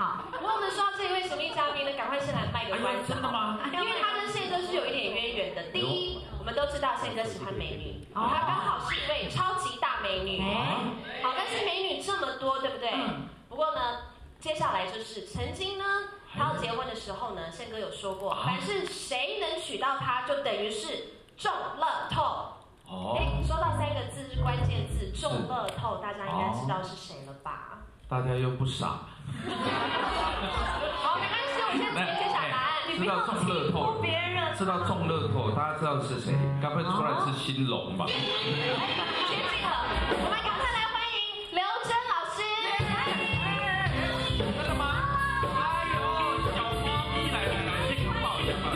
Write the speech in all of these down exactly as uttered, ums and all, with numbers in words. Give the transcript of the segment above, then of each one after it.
好，不过我们说到这一位神秘嘉宾呢，赶快先来卖个关子。 真的吗？ 因为他跟宪哥是有一点渊源的。第一，我们都知道宪哥喜欢美女，他刚好是一位超级大美女。好，但是美女这么多，对不对？不过呢，接下来就是曾经呢，他要结婚的时候呢，宪哥有说过，凡是谁能娶到她，就等于是中乐透。哦，哎，说到三个字是关键字，中乐透，大家应该知道是谁了吧？ 大家又不傻。 好，没关系，我现在直接揭晓答案。 知道中乐透，知道中乐透，大家知道是谁？该不会出来是兴隆吧？ 接近了，我们赶快来欢迎刘真老师。 真的吗？哎呦，小猫咪来来来，先拥抱一下吧。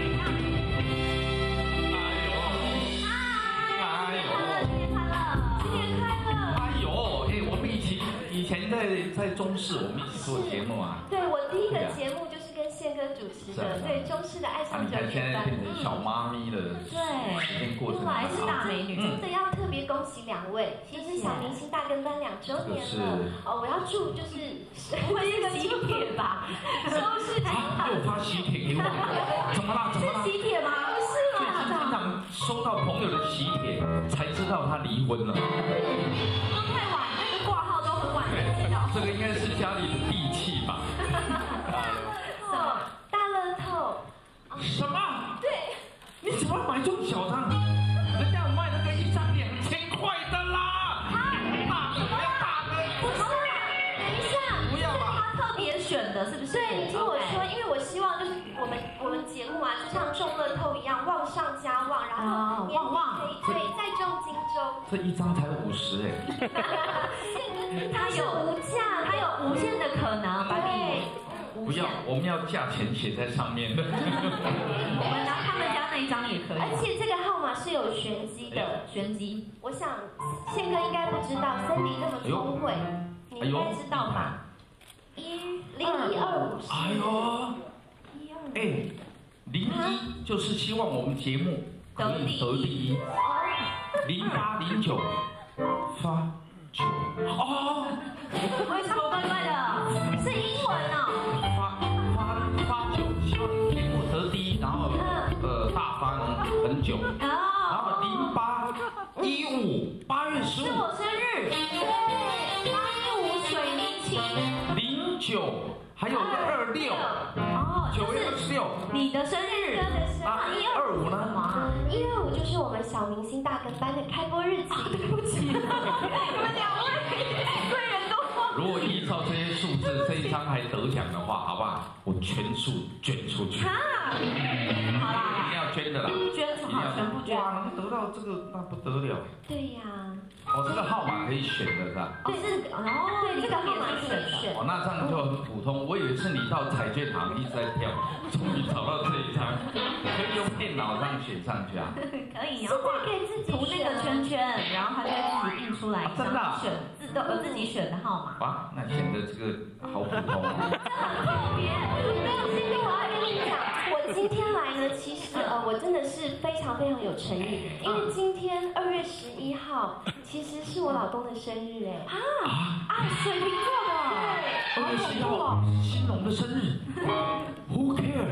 哎呦，哎呦， 新年快乐，新年快乐。 哎呦，哎，我们以前以前在在中视，我们一起做节目啊。 对，我第一个节目就是跟宪哥主持的，对中视的《爱上九点半》。 现在变成小妈咪的时间过程， 还是大美女，真的要特别恭喜两位，就是小明星大跟班两周年了。哦，我要祝就是会是个喜帖吧，收视率好。 又发喜帖给我，怎么啦？怎么啦？ 是喜帖吗？不是啦， 经常收到朋友的喜帖，才知道他离婚了。 都太晚，那个挂号都很晚才知道。 这个应该是家里的地契吧？ 什么大乐透？ 什么？ 对， 你怎么买这种小张？人家卖那个一张两千块的啦！大的要大的， 不是，等一下， 不要吧？ 他特别选的，是不是？对，你听我说，因为我希望就是我们我们节目啊，就像中乐透一样，旺上加旺，然后旺旺，对对，再中金钟。 这一张才五十哎！ 它有无价，它有无限的可能，把你。 不要，我们要价钱写在上面的。 我们拿他们家那一张也可以。而且这个号码是有玄机的，玄机。我想宪哥应该不知道，森迪那么聪慧，你应该知道吧？一零一二五。 哎呦，一二。哎，零一就是希望我们节目可以得第一。零八零九发九。哦。 为什么怪怪的？是英文哦。 发发发九，希望节目得第一，然后呃大发很久。然后零八一五八月十五是我生日。对，八一五水泥琴。 零九还有个二六。 哦， 九月二十六。 你的生日。 啊，一二五呢？ 一二五就是我们小明星大跟班的开播日期。对不起，你们两位贵人都。 如果依照这些数字，这一张还得奖的话，好不好？我全数捐出去。 啊，好啦， 一定要捐的啦， 捐好，全部捐。 哇，能得到这个那不得了。 对呀。 哦，这个号码可以选的是吧？ 对，这个，哦，对，这个号码可以选。 哦，那这样就很普通。我以为是你到彩券行一直在跳，终于找到这一张，可以用电脑上选上去啊。 可以，然后可以自己涂那个圈圈，然后它就会自己印出来， 真的选自动呃自己选的号码。 哇，那显得这个好普通啊。 这很特别。没有，今天我要跟你讲，我今天来呢，其实呃，我真的是非常非常有诚意，因为今天二月十一号，其实是我老公的生日哎。啊啊，水瓶座的。对。 二月十一号，兴隆的生日。Who care？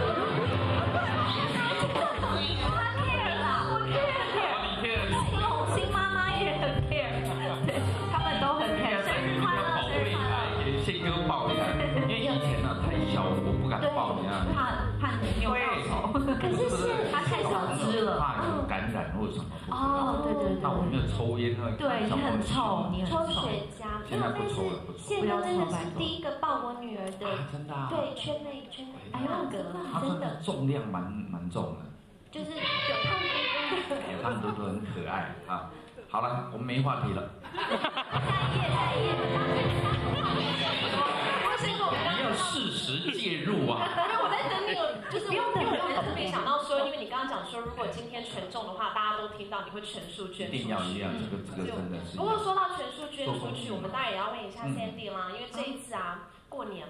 他 care 啦，我 care。 你 care？ 红星妈妈也很 care， 对，他们都很 care。生日快乐，生日快乐。 给宪哥抱一下，因为以前呢太小，我不敢抱你啊， 怕怕你没有报仇。可是是他太小只了， 怕有感染或什么。 哦，对对对。 那我没有抽烟呢。 对，你很臭，你很臭。抽雪茄。 现在不抽了，不抽。 现在真的是第一个抱我女儿的。 真的啊。 对，圈内圈内。哎呀， 真的。重量蛮蛮重的。 就是有胖嘟嘟。 他们都都很可爱啊。好了，我们没话题了。 下一页，下一页。 你要适时介入啊！ 因为我在等你，就是不用等。我特别想到说，因为你刚刚讲说，如果今天全中的话，大家都听到，你会全数捐出去。 一定要一定要，这个这个真的是。 不过说到全数捐出去，我们当然也要问一下 Sandy 啦，因为这一次啊，过年嘛，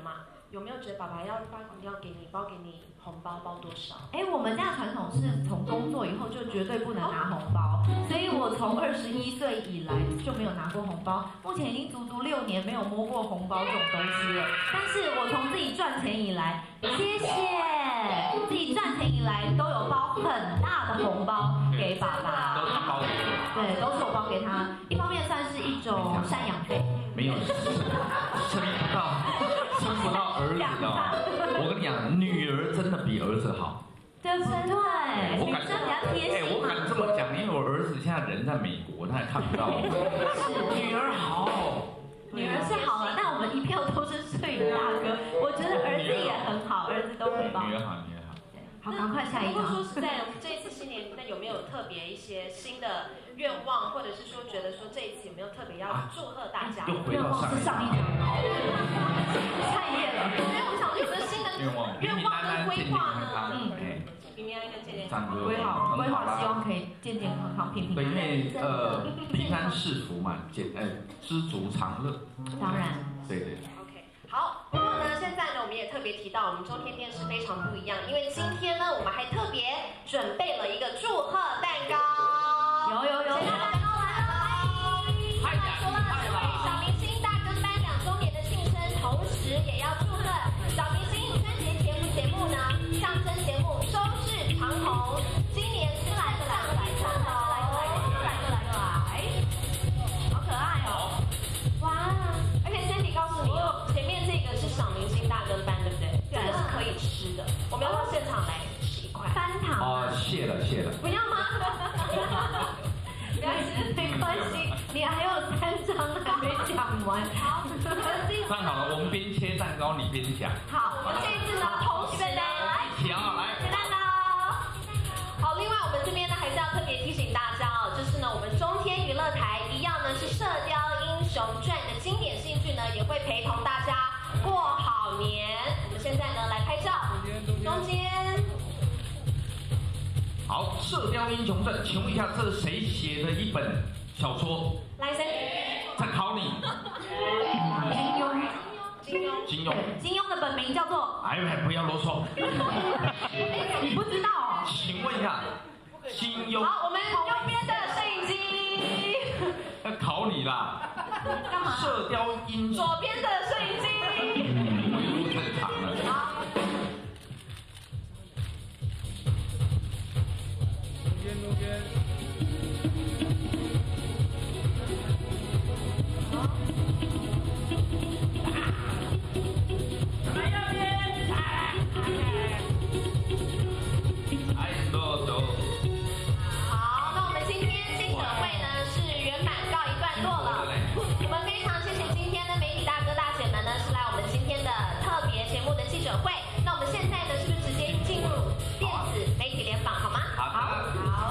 有没有觉得爸爸要包要给你包给你红包包多少？ 哎，我们家的传统是从工作以后就绝对不能拿红包，所以我从二十一岁以来就没有拿过红包，目前已经足足六年没有摸过红包这种东西了。但是我从自己赚钱以来，谢谢，自己赚钱以来都有包很大的红包给爸爸， 都是包给你， 对，都是我包给他，一方面算是一种赡养费， 没有生不到生不到儿子的哦。我跟你讲，女儿真的比儿子好。 对不对？ 我敢， 女生比较贴心。 哎，我敢这么讲，因为我儿子现在人在美国，他也看不到我。 是， 女儿好， 女儿是好了，但我们一票都是摄影大哥。我觉得儿子也很好，儿子都很棒。 女儿好，女儿好。 好，赶快下一张。 张。 说实在，这一次新年，那有没有特别一些新的愿望，或者是说觉得说这一次有没有特别要祝贺大家？ 愿望是上一张，下一页了。 因为我们想说有没有新的愿望， 愿望跟规划呢？ 嗯，哎， 平平安安跟健健康康， 规划规划，希望可以健健康康、平平安安。 对，因为呃，平安是福嘛，健呃知足常乐。 当然， 对对。 好，不过呢，现在呢，我们也特别提到，我们中天电视非常不一样，因为今天呢，我们还特别准备了一个祝贺蛋糕。 有有有， 现在蛋糕来了，欢迎！除了这位小明星大跟班两周年的庆生，同时也要祝贺小明星春节节目节目呢，相声节目收视长虹，今年出来的来来长虹，来来来来来，好可爱哦！哇！而且 Sandy 告诉你哦，前面这个是小明星大跟班，对不对？这个是可以吃的，我们要到现场来吃一块。 翻糖哦，谢了谢了。 不要吗？没关系，没关系，你还有三张还没讲完。好， 算好了，我们边切蛋糕，你边讲。 好，我们这一次呢，同时来， 一起啊，来切蛋糕。好，另外我们这边呢，还是要特别提醒大家哦，就是呢，我们中天娱乐台一样呢是《射雕英雄传》的经典戏剧呢，也会陪同大家过好年。我们现在呢来拍照，中间。 好，《射雕英雄传》，请问一下，这是谁写的一本小说？ 来，Sandy， 在考你。 金庸， 金庸， 金庸， 金庸的本名叫做…… 哎哎，不要啰嗦。 你不知道哦？ 请问一下，金庸。 好，我们右边的摄影机。 要考你啦。 干嘛？ 射雕英雄。 左边的摄影机。